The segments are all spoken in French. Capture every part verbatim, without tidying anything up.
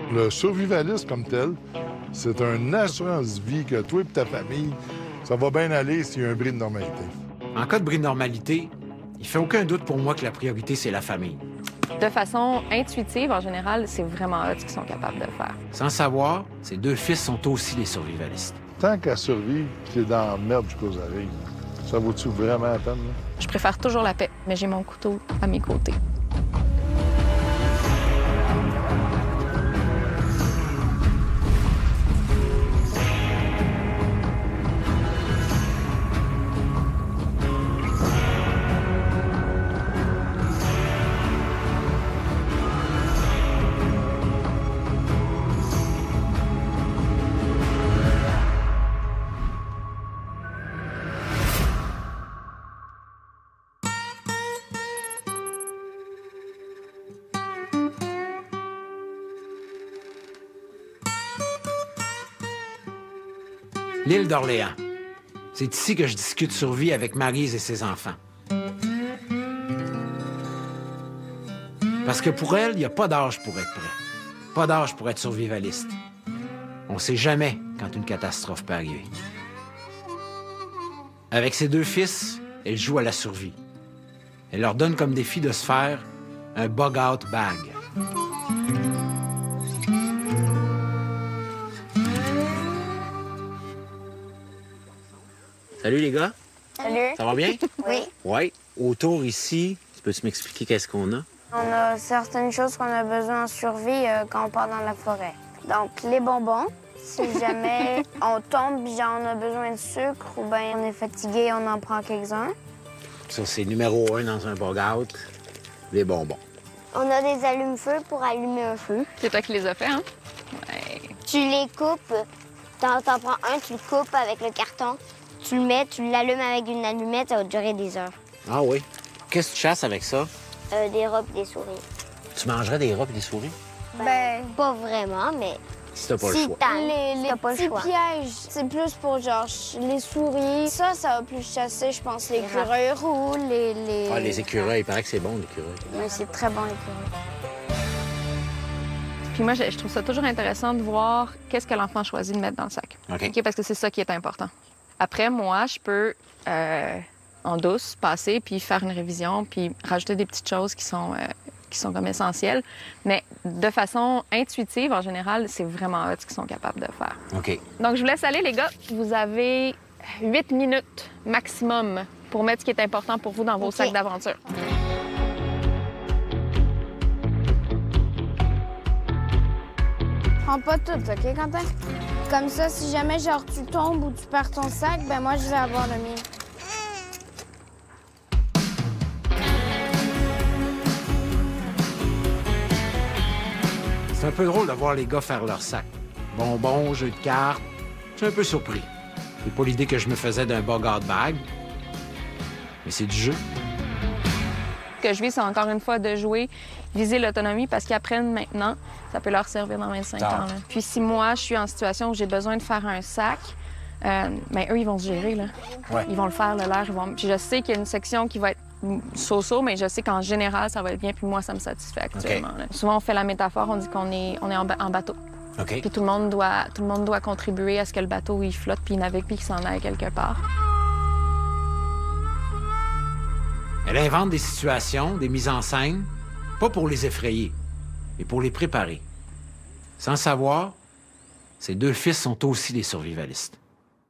Le survivaliste comme tel, c'est une assurance vie que toi et ta famille, ça va bien aller s'il y a un bris de normalité. En cas de bris de normalité, il fait aucun doute pour moi que la priorité, c'est la famille. De façon intuitive, en général, c'est vraiment eux qui sont capables de le faire. Sans savoir, ces deux fils sont aussi des survivalistes. Tant qu'à survivre et que t'es dans la merde jusqu'aux oreilles, ça vaut-tu vraiment la peine? Là? Je préfère toujours la paix, mais j'ai mon couteau à mes côtés. L'île d'Orléans. C'est ici que je discute survie avec Maryse et ses enfants. Parce que pour elle, il n'y a pas d'âge pour être prêt. Pas d'âge pour être survivaliste. On ne sait jamais quand une catastrophe peut arriver. Avec ses deux fils, elle joue à la survie. Elle leur donne comme défi de se faire un bug-out bag. Salut les gars. Salut. Ça va bien? Oui. Oui. Autour ici, peux-tu m'expliquer qu'est-ce qu'on a? On a certaines choses qu'on a besoin en survie euh, quand on part dans la forêt. Donc, les bonbons, si jamais on tombe et on a besoin de sucre ou bien on est fatigué, on en prend quelques-uns. Ça, c'est numéro un dans un bug-out, les bonbons. On a des allumes-feu pour allumer un feu. C'est toi qui les as fait, hein? Ouais. Tu les coupes, t'en, t'en prends un, tu le coupes avec le carton, tu le mets, tu l'allumes avec une allumette, ça va durer des heures. Ah oui? Qu'est-ce que tu chasses avec ça? Euh, des rats et des souris. Tu mangerais des rats et des souris? Ben, pas vraiment, mais Si t'as pas si le choix. t'as Les, si les t'as pas le petits choix. pièges, c'est plus pour genre ch- les souris. Ça, ça va plus chasser, je pense, l'écureuil roux, les, les... Ah, les écureuils, il paraît que c'est bon, l'écureuil. Oui, c'est très bon, l'écureuil. Puis moi, je, je trouve ça toujours intéressant de voir qu'est-ce que l'enfant choisit de mettre dans le sac. OK. OK? Parce que c'est ça qui est important. Après, moi, je peux, euh, en douce, passer, puis faire une révision, puis rajouter des petites choses qui sont, euh, qui sont comme essentielles. Mais de façon intuitive, en général, c'est vraiment eux qui sont capables de le faire. OK. Donc, je vous laisse aller, les gars. Vous avez huit minutes maximum pour mettre ce qui est important pour vous dans vos OK. sacs d'aventure. Prends pas tout, OK, Quentin? Comme ça, si jamais, genre, tu tombes ou tu perds ton sac, ben moi, je vais avoir le mien. C'est un peu drôle de voir les gars faire leur sac. Bonbons, jeux de cartes. Je suis un peu surpris. C'est pas l'idée que je me faisais d'un bug-out bag. Mais c'est du jeu. Ce que je vis, c'est encore une fois de jouer, viser l'autonomie, parce qu'ils apprennent maintenant, ça peut leur servir dans vingt-cinq Ah. ans. là. Puis si moi, je suis en situation où j'ai besoin de faire un sac, euh, ben eux, ils vont se gérer, là. Ouais. Ils vont le faire, le leur. Ils vont... Puis je sais qu'il y a une section qui va être so-so, mais je sais qu'en général, ça va être bien, puis moi, ça me satisfait actuellement. là. Souvent, on fait la métaphore, on dit qu'on est, on est en, ba- en bateau. OK. Puis tout le monde doit, tout le monde doit contribuer à ce que le bateau, il flotte, puis il navigue, puis qu'il s'en aille quelque part. Elle invente des situations, des mises en scène, pas pour les effrayer, mais pour les préparer. Sans savoir, ses deux fils sont aussi des survivalistes.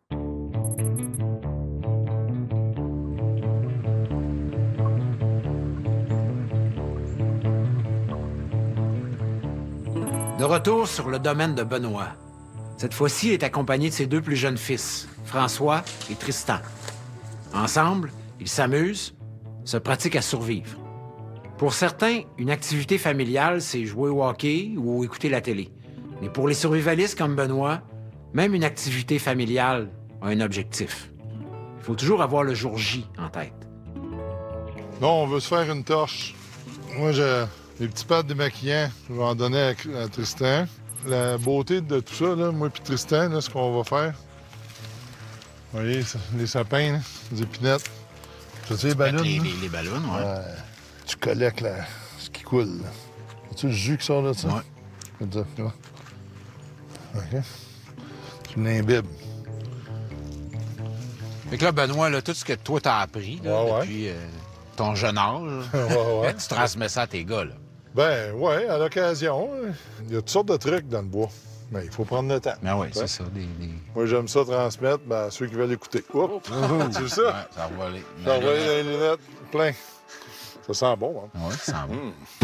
De retour sur le domaine de Benoît. Cette fois-ci, il est accompagné de ses deux plus jeunes fils, François et Tristan. Ensemble, ils s'amusent, se pratiquent à survivre. Pour certains, une activité familiale, c'est jouer au hockey ou écouter la télé. Mais pour les survivalistes comme Benoît, même une activité familiale a un objectif. Il faut toujours avoir le jour J en tête. Non, on veut se faire une torche. Moi, j'ai les petits pads démaquillants. Je vais en donner à, à Tristan. La beauté de tout ça, là, moi et Tristan, là, ce qu'on va faire. Vous voyez, ça, les sapins, là, les épinettes. Tu sais, les ballons. Les, là? les- les ballons, ouais. Ouais. Tu collectes là, ce qui coule. là. As-tu le jus qui sort de ça? Ouais. Comme ça, tu vois. OK. Tu l'imbibes. Fait que là, Benoît, là, tout ce que toi, t'as appris là, Ouais, ouais. depuis euh, ton jeune âge, Ouais, ouais. tu transmets ça à tes gars, là. Ben, ouais, à l'occasion. hein. Il y a toutes sortes de trucs dans le bois. Mais il faut prendre le temps. Mais oui, Ouais. c'est ça. Des, des... Moi, j'aime ça transmettre ben, à ceux qui veulent écouter. Oups! Tu veux ça? Ouais, ça va aller. Ça envoie les lunettes plein. Ça sent bon, hein? Oui, ça va.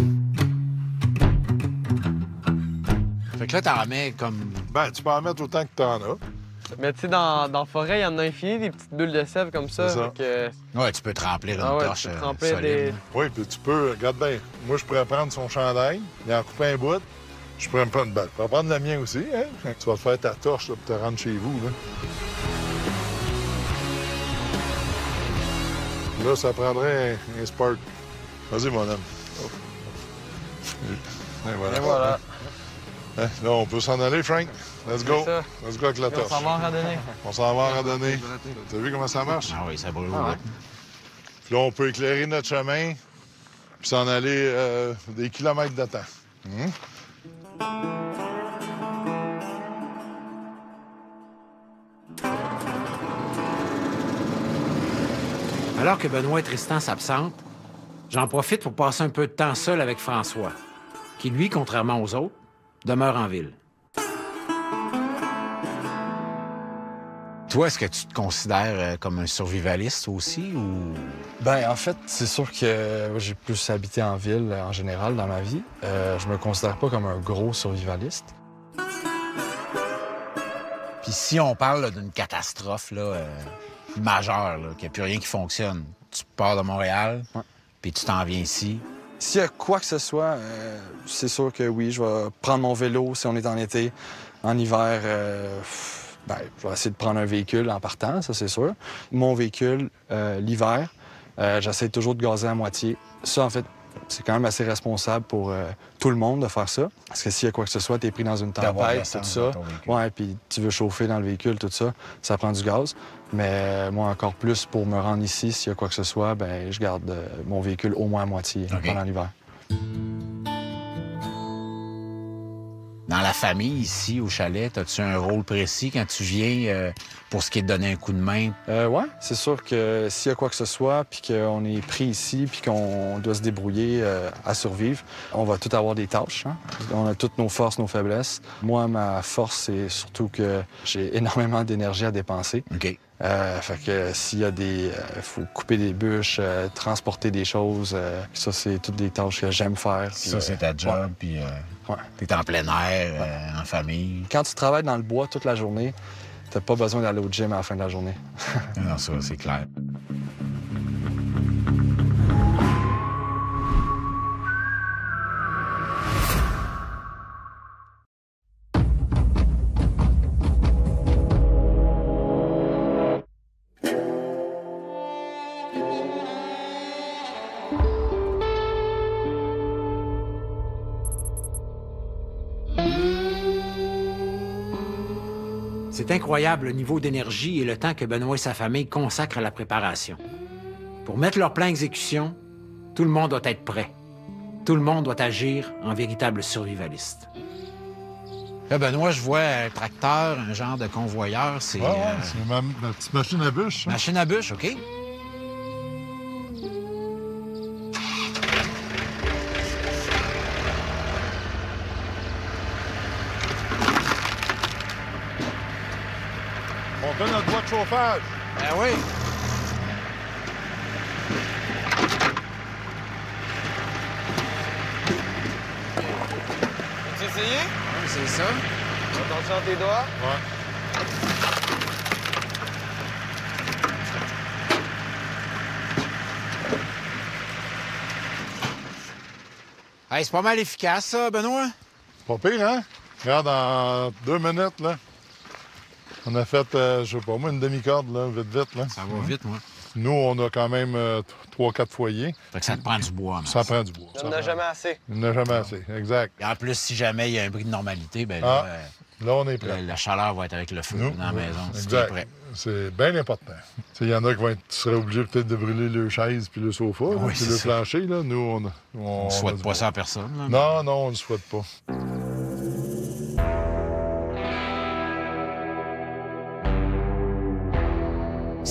Fait que là, t'en mets comme... Ben, tu peux en mettre autant que t'en as. Mais tu sais, dans, dans la forêt, il y en a infini, des petites bulles de sève comme ça. C'est ça. Fait que, Ouais, tu peux te remplir une ah ouais, torche tu peux te euh, remplir solide. des- là. Oui, puis tu peux, regarde bien. Moi, je pourrais prendre son chandail, il en couper un bout. Je pourrais me prendre une balle. Tu peux prendre la mienne aussi, hein? Tu vas te faire ta torche là, pour te rendre chez vous, là. Là, ça prendrait un, un spark. Vas-y, mon homme. Oh. Et voilà. Et voilà. Hein, là, on peut s'en aller, Frank. Let's go. C'est ça. Let's go avec la Et on torche. s'en va en randonnée. On s'en va en randonnée. T'as vu comment ça marche? Ah oui, ça brûle. Ah ouais. là. Puis là, on peut éclairer notre chemin puis s'en aller euh, des kilomètres de temps. Hum? Alors que Benoît et Tristan s'absentent, j'en profite pour passer un peu de temps seul avec François, qui, lui, contrairement aux autres, demeure en ville. Toi, est-ce que tu te considères euh, comme un survivaliste aussi ou... Ben, en fait, c'est sûr que euh, j'ai plus habité en ville euh, en général dans ma vie. Euh, je me considère pas comme un gros survivaliste. Puis si on parle là, d'une catastrophe là, euh, majeure, là, qu'il n'y a plus rien qui fonctionne, tu pars de Montréal, Ouais. puis tu t'en viens ici. S'il y a quoi que ce soit, euh, c'est sûr que oui, je vais prendre mon vélo si on est en été. En hiver, euh, pff, ben, je vais essayer de prendre un véhicule en partant, ça c'est sûr. Mon véhicule, euh, l'hiver, euh, j'essaie toujours de gazer à moitié. Ça, en fait, c'est quand même assez responsable pour euh, tout le monde de faire ça. Parce que s'il y a quoi que ce soit, t'es pris dans une D'avoir tempête, l'essence tout dans ça. ton véhicule. Ouais, puis tu veux chauffer dans le véhicule, tout ça, ça prend du gaz. Mais euh, moi, encore plus, pour me rendre ici, s'il y a quoi que ce soit, ben je garde euh, mon véhicule au moins à moitié OK. pendant l'hiver. Dans la famille, ici, au chalet, as-tu un rôle précis quand tu viens euh, pour ce qui est de donner un coup de main? Euh, ouais, c'est sûr que s'il y a quoi que ce soit, puis qu'on est pris ici, puis qu'on doit se débrouiller euh, à survivre, on va tout avoir des tâches. Hein? On a toutes nos forces, nos faiblesses. Moi, ma force, c'est surtout que j'ai énormément d'énergie à dépenser. OK. Euh, fait que s'il y a des... Il faut couper des bûches, euh, transporter des choses. euh, ça, c'est toutes des tâches que j'aime faire. puis, Ça, euh, c'est ta job, ouais. puis euh, Ouais. t'es en plein air, euh, en famille. Quand tu travailles dans le bois toute la journée, t'as pas besoin d'aller au gym à la fin de la journée. Non, ça, c'est clair. C'est incroyable le niveau d'énergie et le temps que Benoît et sa famille consacrent à la préparation. Pour mettre leur plan à exécution, tout le monde doit être prêt. Tout le monde doit agir en véritable survivaliste. Là, Benoît, je vois un tracteur, un genre de convoyeur. C'est Ouais, ouais, euh, c'est ma, ma petite machine à bûche. hein. machine à bûche, OK? On fait notre boîte de chauffage. Ben oui. Tu essayé? Oui, c'est ça. Attention à tes doigts. Ouais. Hey, c'est pas mal efficace, ça, Benoît. Pas pire, hein? Regarde, en deux minutes, là, on a fait, euh, je sais pas moi, une demi-corde, là, vite, vite, là. Ça va vite, moi. Nous, on a quand même euh, trois, quatre foyers. Fait que ça te prend du bois, man. Ça prend du bois. Il Ça n'y en a prend- jamais assez. Il n'y en a jamais assez, exact. Et en plus, si jamais il y a un bris de normalité, ben Ah, là, euh, Là, on est prêt. la, la chaleur va être avec le feu Nous, dans la nous, maison. Si t'es exact. prêt. C'est bien important. Il y en a qui vont être, seraient obligés peut-être de brûler le chaise puis le sofa, là, Oui, puis c'est le ça. plancher. Là. Nous, on, on, On on souhaite a du pas bois. ça à personne. là. Non, non, on ne le souhaite pas.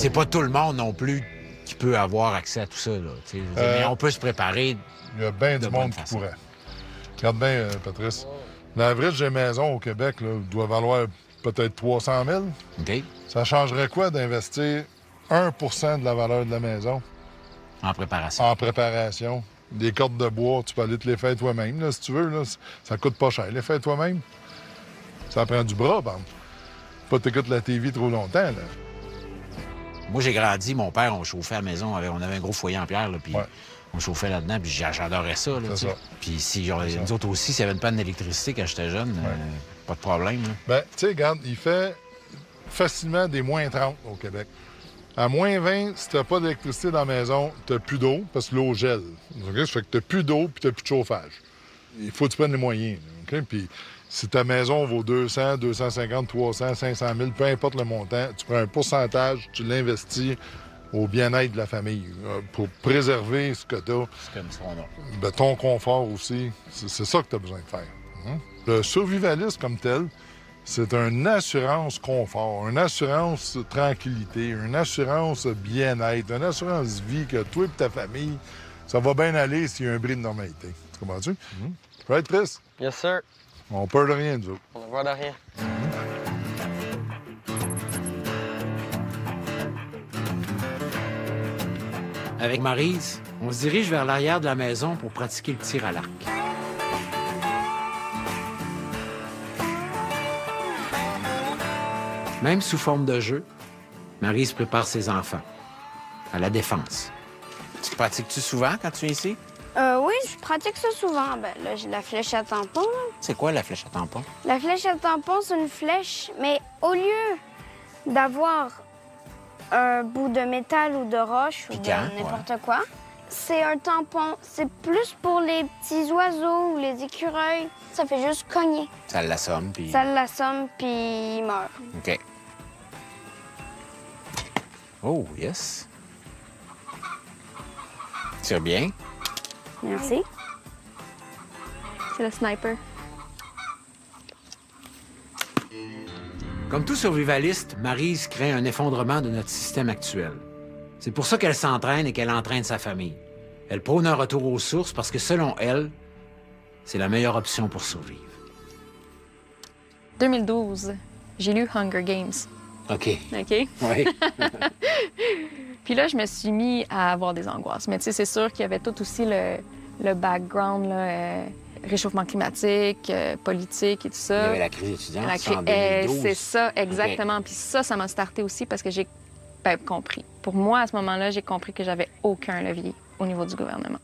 c'est pas tout le monde non plus qui peut avoir accès à tout ça. Là, tu sais. Euh, Mais on peut se préparer. Il y a bien de du bonne monde qui façon. pourrait. Regarde bien, euh, Patrice. L'average des maisons au Québec là, doit valoir peut-être trois cent mille. OK? Ça changerait quoi d'investir un pour cent de la valeur de la maison En préparation. en préparation? Des cordes de bois, tu peux aller te les faire toi-même, là, si tu veux. Là. Ça coûte pas cher, les faire toi-même. Ça prend du bras, bon. Pas t'écoutes la T V trop longtemps, là. Moi, j'ai grandi, mon père, on chauffait à la maison. On avait un gros foyer en pierre, là, puis Ouais. on chauffait là-dedans, puis j'a- j'adorais ça. Là, C'est tu sais. ça. Puis si, genre, C'est nous ça. autres aussi, s'il y avait une panne d'électricité quand j'étais jeune, euh, pas de problème. Là. Ben, tu sais, regarde, il fait facilement des moins trente au Québec. À moins vingt, si t'as pas d'électricité dans la maison, t'as plus d'eau parce que l'eau gèle. OK? Ça fait que t'as plus d'eau puis t'as plus de chauffage. Il faut que tu prennes les moyens. là, OK? Puis si ta maison vaut deux cents, deux cent cinquante, trois cents, cinq cent mille, peu importe le montant, tu prends un pourcentage, tu l'investis au bien-être de la famille euh, pour préserver ce que t'as, C'est comme ça, on a. ben, ton confort aussi. C'est c'est ça que tu as besoin de faire. hein. Le survivalisme comme tel, c'est une assurance confort, une assurance tranquillité, une assurance bien-être, une assurance vie que toi et ta famille, ça va bien aller s'il y a un bris de normalité. Tu comprends-tu? Right, Chris? Yes, sir. On peur de rien, nous autres. On a peur de rien. Avec Maryse, on se dirige vers l'arrière de la maison pour pratiquer le tir à l'arc. Même sous forme de jeu, Maryse prépare ses enfants à la défense. Tu te pratiques-tu souvent quand tu es ici? Euh, oui, je pratique ça souvent. Ben, là, j'ai la flèche à tampon. là. C'est quoi la flèche à tampon? La flèche à tampon, c'est une flèche, mais au lieu d'avoir un bout de métal ou de roche ou de Piquant, n'importe quoi, c'est un tampon. C'est plus pour les petits oiseaux ou les écureuils. Ça fait juste cogner. Ça l'assomme, puis... Ça l'assomme, puis il meurt. OK. Oh, yes. Tu vas bien? Merci. C'est le sniper. Comme tout survivaliste, Maryse crée un effondrement de notre système actuel. C'est pour ça qu'elle s'entraîne et qu'elle entraîne sa famille. Elle prône un retour aux sources parce que, selon elle, c'est la meilleure option pour survivre. deux mille douze, j'ai lu Hunger Games. OK. OK? Oui. Puis là, je me suis mis à avoir des angoisses. Mais tu sais, c'est sûr qu'il y avait tout aussi le, le background, là, euh, réchauffement climatique, euh, politique et tout Il y ça. avait la crise étudiante, La ça, en cri- eh, deux mille douze. c'est ça, exactement. Puis ça, ça m'a starté aussi parce que j'ai ben, compris. Pour moi, à ce moment-là, j'ai compris que j'avais aucun levier au niveau du gouvernement.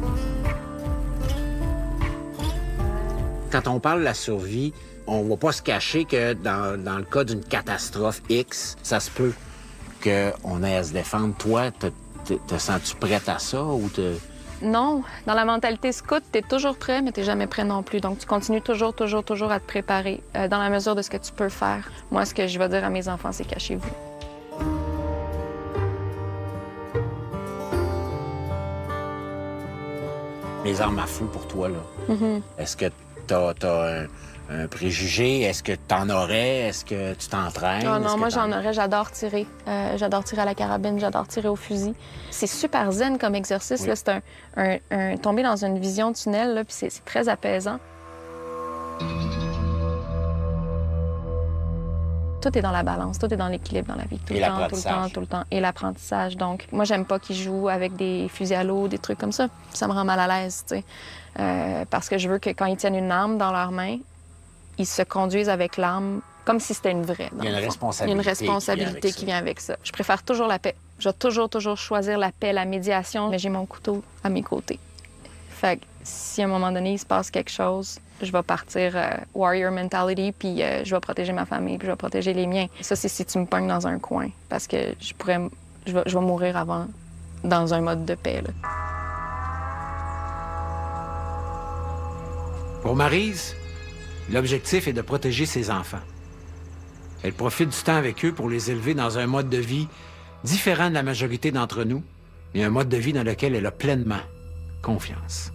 Quand on parle de la survie, on va pas se cacher que dans, dans le cas d'une catastrophe X, ça se peut qu'on ait à se défendre. Toi, te, te, te sens-tu prête à ça ou te... Non, dans la mentalité scout, tu es toujours prêt, mais tu jamais prêt non plus. Donc, tu continues toujours, toujours, toujours à te préparer euh, dans la mesure de ce que tu peux faire. Moi, ce que je vais dire à mes enfants, c'est cachez-vous. Les armes à feu pour toi, là. Mm-hmm. Est-ce que t'as as un, un préjugé? Est-ce que t'en aurais? Est-ce que tu t'entraînes? Non, Est-ce non, que moi, t'en- j'en aurais. J'adore tirer. Euh, j'adore tirer à la carabine, j'adore tirer au fusil. C'est super zen comme exercice. Oui. là. C'est un, un, un- tomber dans une vision tunnel, là, puis c'est c'est très apaisant. Tout est dans la balance, tout est dans l'équilibre dans la vie. Tout Et le temps, tout le l'apprentissage. temps, tout le temps. Et l'apprentissage. Donc, moi, j'aime pas qu'ils jouent avec des fusils à l'eau, des trucs comme ça. Ça me rend mal à l'aise, tu sais. Euh, parce que je veux que quand ils tiennent une arme dans leurs mains, ils se conduisent avec l'arme comme si c'était une vraie. dans Il y a le une fond. responsabilité Il y a une qui vient responsabilité avec qui ça. vient avec ça. Je préfère toujours la paix. Je vais toujours, toujours choisir la paix, la médiation, mais j'ai mon couteau à mes côtés. Fait que si à un moment donné, il se passe quelque chose, je vais partir euh, warrior mentality, puis euh, je vais protéger ma famille, puis je vais protéger les miens. Ça, c'est si tu me pognes dans un coin, parce que je pourrais, m- je vais, je vais mourir avant dans un mode de paix, là. Pour Maryse, l'objectif est de protéger ses enfants. Elle profite du temps avec eux pour les élever dans un mode de vie différent de la majorité d'entre nous, mais un mode de vie dans lequel elle a pleinement confiance.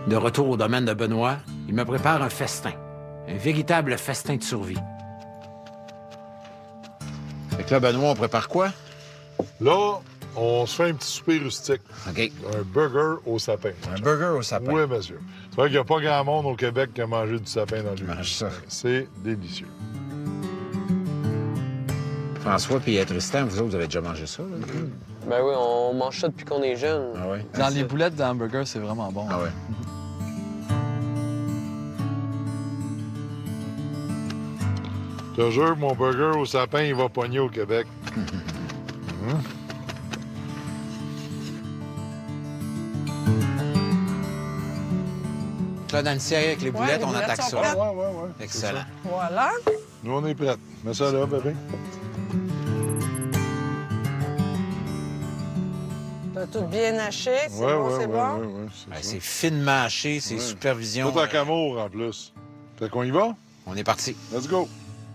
De retour au domaine de Benoît, il me prépare un festin. Un véritable festin de survie. Fait que là, Benoît, on prépare quoi? Là, on se fait un petit souper rustique. OK. Un burger au sapin. Un burger au sapin. Oui, monsieur. C'est vrai qu'il n'y a pas grand monde au Québec qui a mangé du sapin dans le vie. Mange ça. C'est délicieux. François puis Tristan, vous autres, vous avez déjà mangé ça, là? Ben oui, on mange ça depuis qu'on est jeune. Ah ouais? Dans les boulettes d'hamburger, c'est vraiment bon. Ah ouais. Je te jure, mon burger au sapin, il va pogner au Québec. Hum. Là, dans le ciel avec les boulettes, les on boulettes attaque sont ça. prêtes. Ouais, ouais, ouais. Excellent. Voilà. Nous, on est prêts. Mets ça là, bébé. T'as tout bien haché, c'est Ouais, bon, ouais, c'est ouais, bon. ouais, ouais, c'est Ben, ça. c'est finement haché, c'est Ouais. supervision. Tout en euh, camour, en plus. Fait qu'on y va? On est parti. Let's go.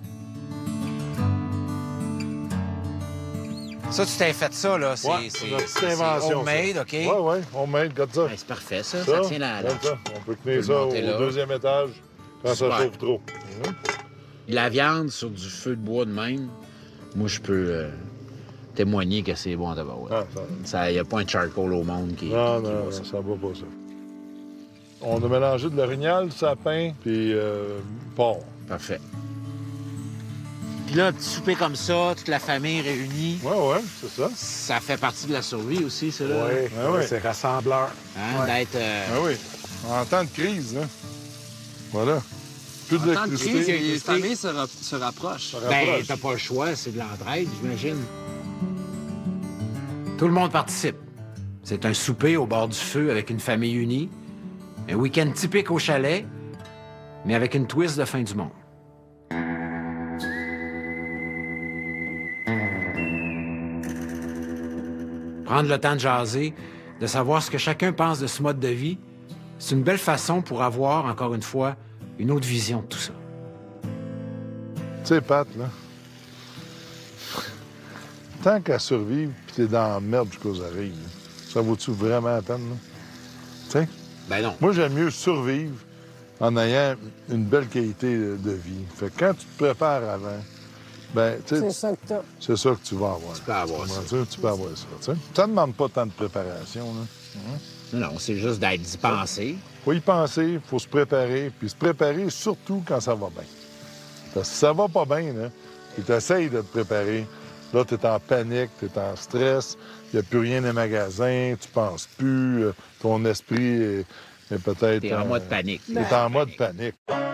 Ça, tu t'es fait ça, là. C'est Ouais, c'est- notre petite c'est invention, homemade, OK? Ouais, ouais, on met, regarde ça. Ben, c'est parfait, ça. Ça, tient la... regarde ça. On peut tenir le ça au, monter là. au deuxième étage quand Super. ça chauffe trop. Mhm. La viande sur du feu de bois de même, moi, je peux euh, témoigner que c'est bon d'abord. Ah, ça- Il n'y a pas un charcoal au monde qui, Non, qui non, va non, ça. ça va pas, ça. On a mélangé de l'orignal, du sapin, puis euh, porc. Parfait. Puis là, un petit souper comme ça, toute la famille réunie, Ouais, ouais, c'est ça. ça fait partie de la survie aussi, ça, là. Oui, Ah ouais. c'est rassembleur. Hein, d'être... euh, Ah oui. En temps de crise, hein. Voilà. Plus En temps de crise, il y a- d'électricité. Les familles se, ra- se rapprochent. Ça Ben, rapproche. t'as pas le choix, c'est de l'entraide, j'imagine. Tout le monde participe. C'est un souper au bord du feu avec une famille unie. Un week-end typique au chalet, mais avec une twist de fin du monde. Prendre le temps de jaser, de savoir ce que chacun pense de ce mode de vie, c'est une belle façon pour avoir, encore une fois, une autre vision de tout ça. Tu sais, Pat, là. Tant qu'à survivre, puis t'es dans la merde jusqu'aux oreilles, là, ça vaut-tu vraiment la peine, là? Tu sais? Ben non. Moi, j'aime mieux survivre en ayant une belle qualité de vie. Fait que quand tu te prépares avant, ben, tu sais, C'est ça que t'as. c'est ça que tu vas avoir. Tu peux avoir ça. comprends-tu? Tu peux avoir ça, tu sais. Ça ne demande pas tant de préparation, là. Non, c'est juste d'être d'y penser. Faut y penser, il faut se préparer, puis se préparer surtout quand ça va bien. Parce que si ça va pas bien, là, puis t'essayes de te préparer, là, t'es en panique, t'es en stress, il n'y a plus rien dans les magasins, tu penses plus, euh, ton esprit est, est peut-être... T'es en euh, mode panique. T'es en mode panique.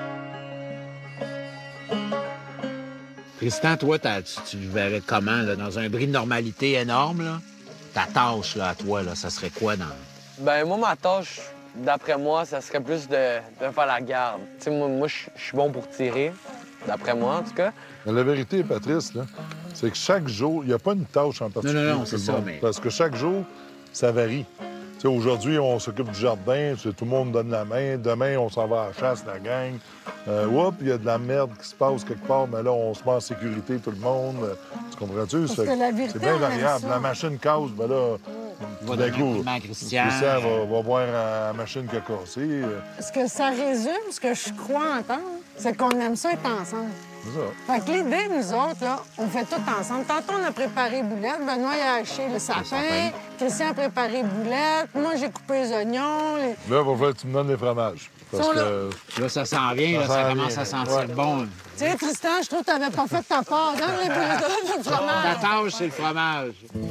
Tristan, toi, t'as- tu, tu le verrais comment, là, dans un bris de normalité énorme, là? Ta tâche, là, à toi, là, ça serait quoi dans... Ben moi, ma tâche, d'après moi, ça serait plus de, de faire la garde. Tu sais, moi, moi je je suis bon pour tirer, d'après moi, en tout cas. Mais la vérité, Patrice, là, c'est que chaque jour, il n'y a pas une tâche en particulier. non, non, pour c'est tout le ça, monde. mais- Parce que chaque jour, ça varie. Tu sais, aujourd'hui, on s'occupe du jardin, c'est- tout le monde donne la main. Demain, on s'en va à la chasse, la gang. Euh, oups, il y a de la merde qui se passe quelque part, mais là, on se met en sécurité, tout le monde. Euh, Tu comprends-tu? Parce C'est- que la vérité, c'est bien on aime variable. ça. La machine casse, ben là, Va d'un donner un coup, coup de main à Christian. Christian va, va voir la machine qui a cassé. euh, Ce que ça résume, ce que je crois entendre, c'est qu'on aime ça être ensemble. C'est ça. Fait que l'idée, nous autres, là, on fait tout ensemble. Tantôt, on a préparé boulette. Benoît, il a haché le sapin. sapin. Christian a préparé boulette. Moi, j'ai coupé les oignons. les- Là, il va falloir que tu me donnes les fromages. Parce Sont là. que... Là, ça s'en vient, là, Ça ça s'en commence vient. à sentir Ouais. bon. Tu sais, Tristan, je trouve que t'avais pas fait ta part. Donne les boulettes, donne le Ta fromage. tâche, c'est le fromage.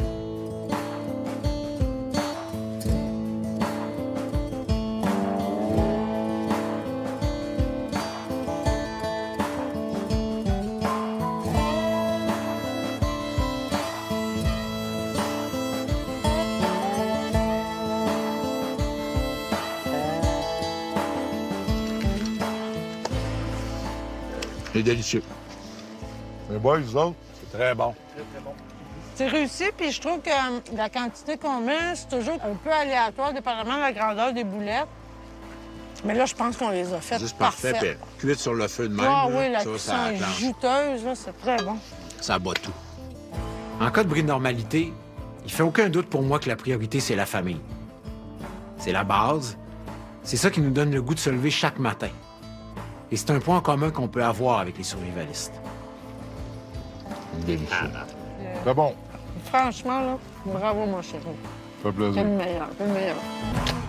C'est délicieux. Mais boys, vous autres, C'est très bon. C'est réussi, puis je trouve que euh, la quantité qu'on met, c'est toujours un peu aléatoire, dépendamment de la grandeur des boulettes. Mais là, je pense qu'on les a faites Juste parfait, parfaites. puis cuite sur le feu de même. Ah là, oui, la ça, cuisson ça est planche. juteuse, là, c'est très bon. Ça bat tout. En cas de bris de normalité, il fait aucun doute pour moi que la priorité, c'est la famille. C'est la base. C'est ça qui nous donne le goût de se lever chaque matin. Et c'est un point commun qu'on peut avoir avec les survivalistes. Délicieux. C'est bon. Franchement, là, bravo, mon chéri. Ça fait plaisir. C'est le meilleur, c'est le meilleur.